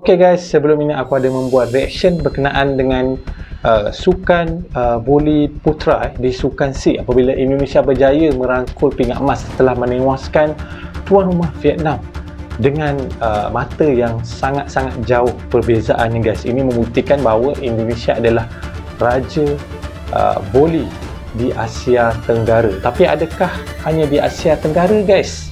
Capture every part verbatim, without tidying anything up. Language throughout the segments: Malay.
Okay guys, sebelum ini aku ada membuat reaction berkenaan dengan uh, sukan uh, voli putra eh, di Sukan C apabila Indonesia berjaya merangkul pingat emas setelah menewaskan tuan rumah Vietnam dengan uh, mata yang sangat-sangat jauh perbezaannya guys. Ini membuktikan bahawa Indonesia adalah raja uh, voli di Asia Tenggara. Tapi adakah hanya di Asia Tenggara guys?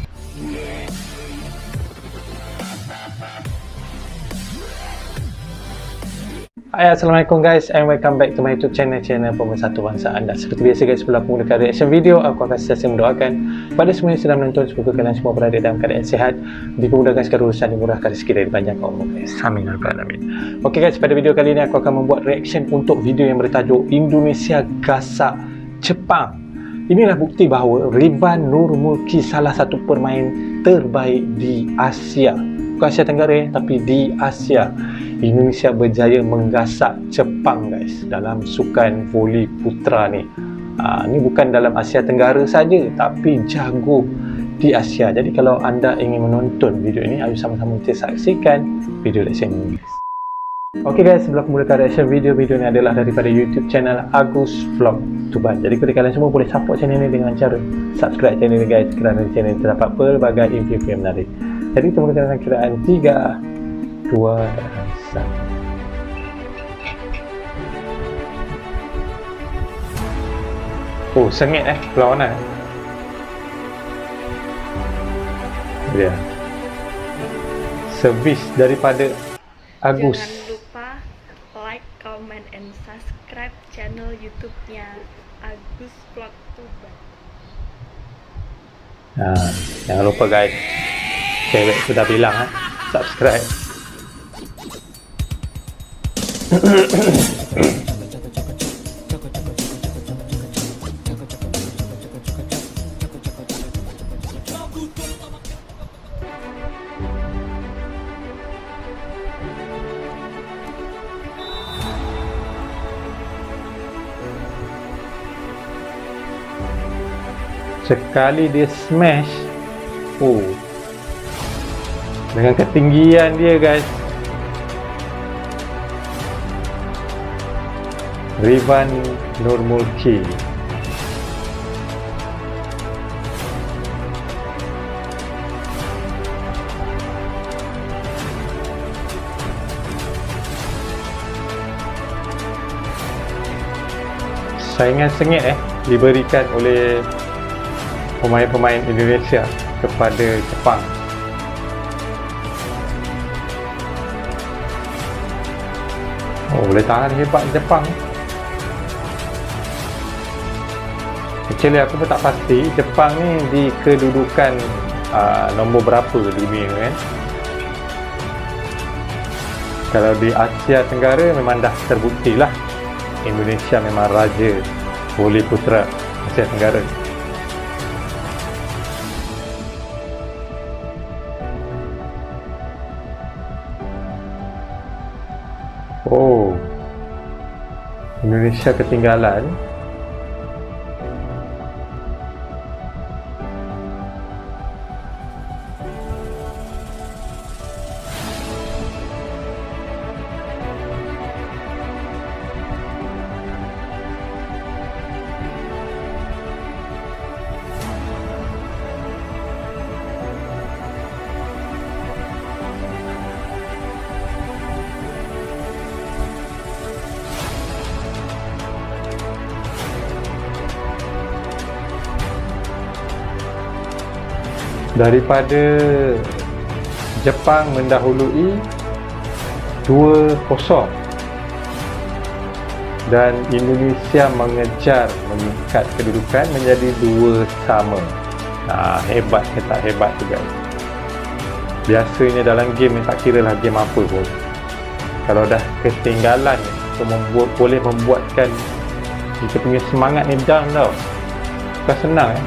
Hai, Assalamualaikum guys, and welcome back to my YouTube channel, channel Pemersatu Bangsa anda. Seperti biasa guys, sebelum aku mulakan reaction video, aku akan sentiasa mendoakan kepada semua yang sedang menonton, semoga kalian semua berada dalam keadaan sihat, dipermudahkan segala urusan, dimurahkan rezeki dari banyak kaum guys. Amin ya rabbal alamin. Okey guys, pada video kali ini aku akan membuat reaction untuk video yang bertajuk Indonesia gasak Jepang. Inilah bukti bahawa Rivan Nur Mulki salah satu pemain terbaik di Asia. Bukan Asia Tenggara tapi di Asia. Indonesia berjaya menggasak Jepang guys dalam sukan voli putra ni. Ha, ni bukan dalam Asia Tenggara saja tapi jago di Asia. Jadi kalau anda ingin menonton video ini, ayo sama-sama kita saksikan video reaction ini guys. Okey guys, sebelum mulakan reaction video, video ini adalah daripada YouTube channel Agus Vlog Tuban. Jadi kepada kalian semua boleh support channel ini dengan cara subscribe channel ini guys, kerana channel ini terdapat pelbagai info-info yang menarik. Jadi kita mulakan dengan kiraan tiga, dua, satu. Oh, sengit eh perlawanan. Ya. Servis daripada Agus. Jangan lupa like, comment, and subscribe channel YouTube-nya Agus Vlog Tuban. Nah, jangan lupa guys. Cewek sudah bilang ha, subscribe. Sekali dia smash, oh, dengan ketinggian dia guys, Rivan Nur Mulki. Saingan sengit eh diberikan oleh pemain-pemain Indonesia kepada Jepang. Oh, boleh tahan hebat Jepang. Actually aku pun tak pasti Jepang ni di kedudukan uh, nombor berapa dunia kan. Kalau di Asia Tenggara memang dah terbukti lah Indonesia memang raja voli putra Asia Tenggara. Oh, Indonesia ketinggalan. Daripada Jepang mendahului dua kosong dan Indonesia mengejar meningkat kedudukan menjadi dua sama. Nah, hebat ke tak hebat tu guys. Biasanya dalam game ni tak kira lah game apa pun, kalau dah ketinggalan itu membuat, boleh membuatkan kita punya semangat ni down tau. Bukan senang eh.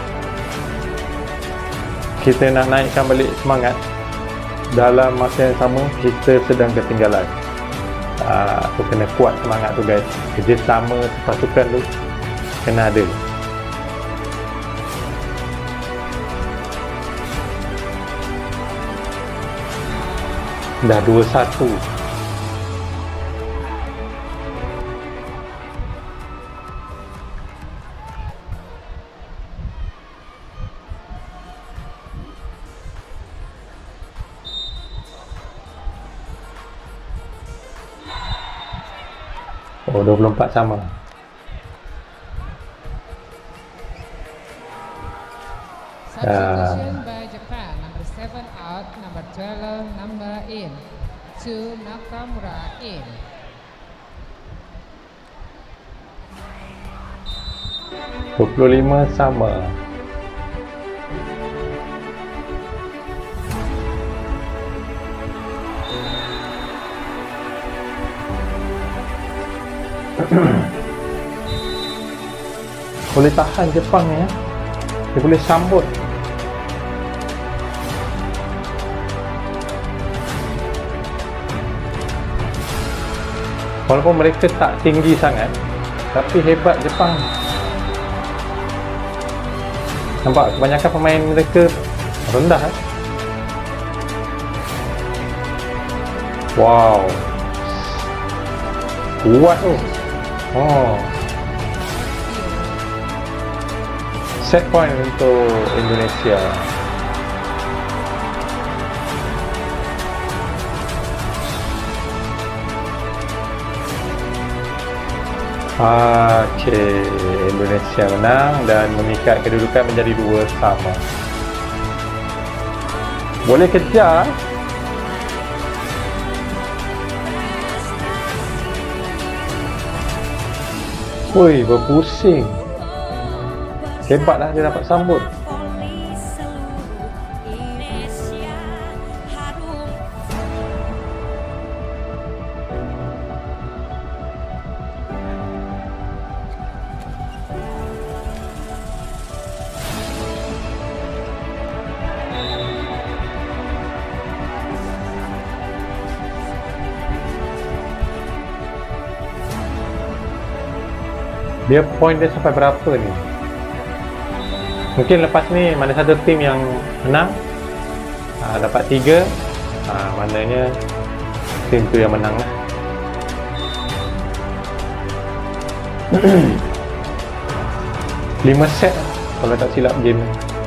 Kita nak naikkan balik semangat dalam masa yang sama kita sedang ketinggalan. Ah, tu kena kuat semangat tu guys. Kerjasama pasukan tu kena ada. Dah dua satu. Oh, dua puluh empat sama. Substitution by Japan. Number seven out, number twelve, number in. To Nakamura in. dua puluh lima sama. Boleh tahan Jepang ni ya. Dia boleh sambut. Walaupun mereka tak tinggi sangat, tapi hebat Jepang. Nampak kebanyakan pemain mereka rendah eh? Wow, kuat tu. Oh, set point untuk Indonesia. Okey, Indonesia menang dan mengikat kedudukan menjadi dua sama. Boleh kejar. Ui, berpusing. Hebatlah dia dapat sambut. Dia point dia sampai berapa ni? Mungkin lepas ni mana satu tim yang menang aa, dapat tiga, aa, maknanya tim tu yang menang lah. lima set kalau tak silap game.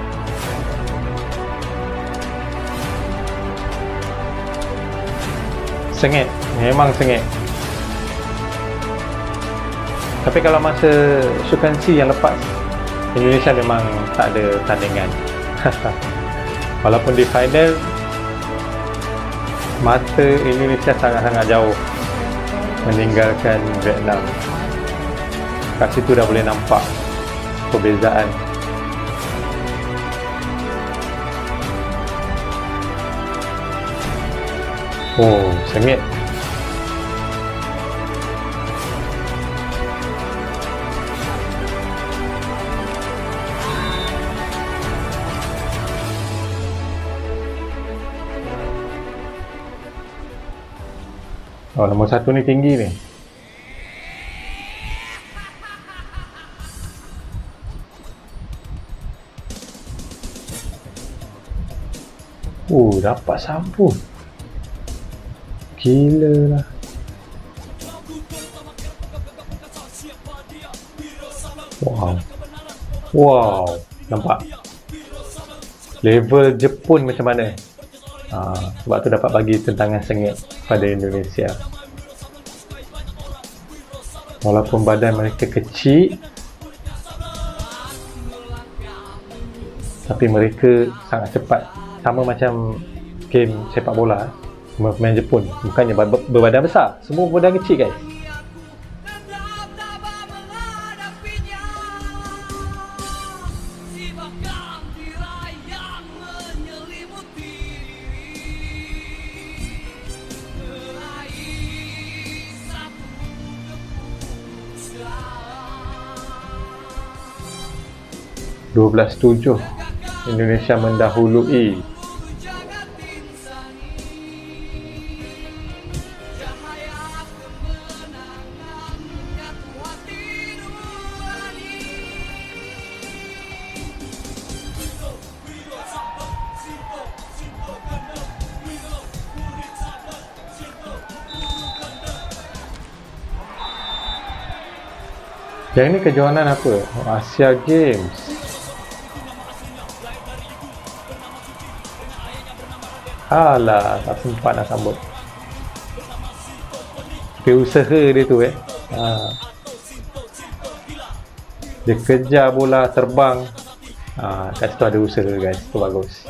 Sengit, memang sengit. Tapi kalau masa Sukan C yang lepas, Indonesia memang tak ada tandingan. Walaupun di final, mata Indonesia sangat-sangat jauh meninggalkan Vietnam. Kat situ dah boleh nampak perbezaan. Oh, sengit. Oh, nombor satu ni tinggi ni. Oh, dapat sambut. Gila lah. Wow. Wow. Nampak? Level Jepun macam mana? Ha, sebab tu dapat bagi tentangan sengit pada Indonesia. Walaupun badan mereka kecil, tapi mereka sangat cepat. Sama macam game sepak bola, pemain Jepun bukannya berbadan besar, semua berbadan kecil guys. dua belas tujuh Indonesia mendahului. Yang ni kejohanan apa? Asia Games. Alah, tak sempat nak sambut. Tapi usaha dia tu eh. Ha. Dia kejar bola terbang. Ha, kat situ ada usaha guys. Tu bagus.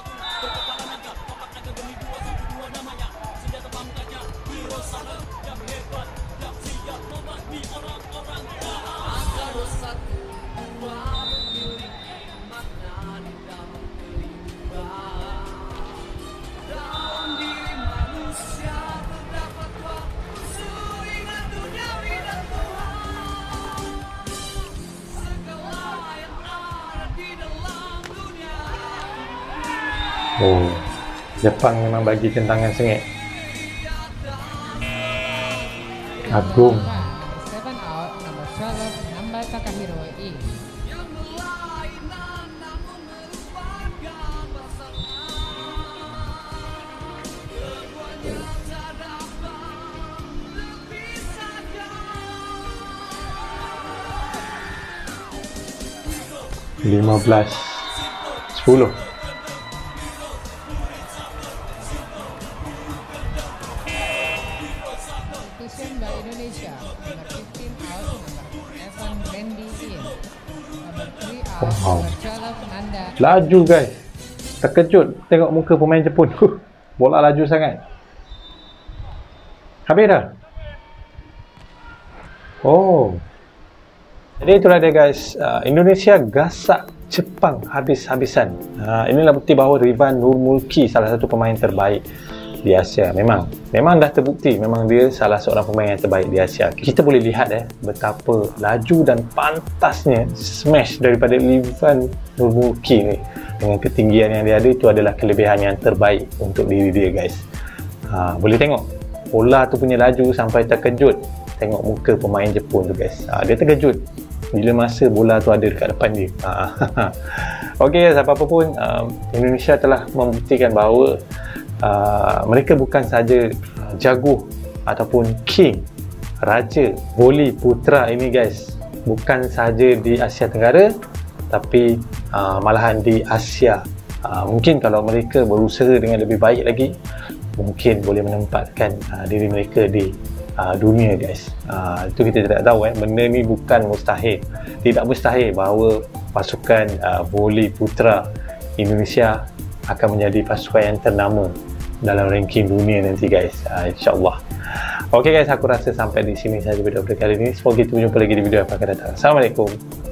Oh, Jepang memang bagi tentangan sengit. Agung. seven out, number twelve, number Takahiro in. lima belas sepuluh. Position by Indonesia, number fifteen out, number eleven Randy in. Number three out, Wow. number twelve Nanda. Laju guys. Terkejut tengok muka pemain Jepun. Bola laju sangat. Habis dah. Oh. Jadi itulah dia guys. Uh, Indonesia gasak Jepang habis-habisan. Uh, inilah bukti bahawa Rivan Nurmulki salah satu pemain terbaik di Asia. Memang memang dah terbukti, memang dia salah seorang pemain yang terbaik di Asia. Kita boleh lihat eh betapa laju dan pantasnya smash daripada Rivan Nurmulki ni. Dengan ketinggian yang dia ada, itu adalah kelebihan yang terbaik untuk diri dia guys. Ha, boleh tengok bola tu punya laju sampai terkejut. Tengok muka pemain Jepun tu guys. Ha, dia terkejut bila masa bola tu ada dekat depan dia. Ha. Okey guys, apa-apa pun um, Indonesia telah membuktikan bahawa uh, mereka bukan saja uh, jago ataupun king, raja voli putra ini guys. Bukan saja di Asia Tenggara, tapi uh, malahan di Asia. Uh, mungkin kalau mereka berusaha dengan lebih baik lagi, mungkin boleh menempatkan uh, diri mereka di uh, dunia guys. Uh, itu kita tidak tahu eh. Benda ni bukan mustahil. Tidak mustahil bahawa pasukan uh, voli putra Indonesia akan menjadi pasukan yang ternama dalam ranking dunia nanti guys. Uh, InsyaAllah. Ok guys, aku rasa sampai di sini sahaja video pada kali ini. Semoga kita berjumpa lagi di video yang akan datang. Assalamualaikum.